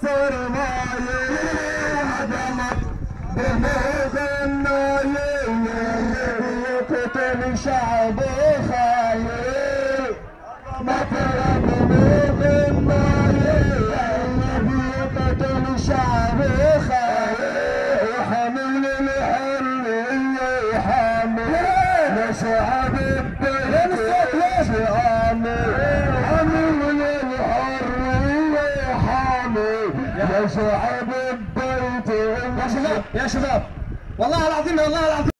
فرماية عدمت دموع النايم يقتل شعب خايف مطرب دموع النايم يقتل شعب خايف وحمل الحرية حامل لشعب البيت حامل الحرية حامل لشعب البيت. يا شباب والله العظيم والله العظيم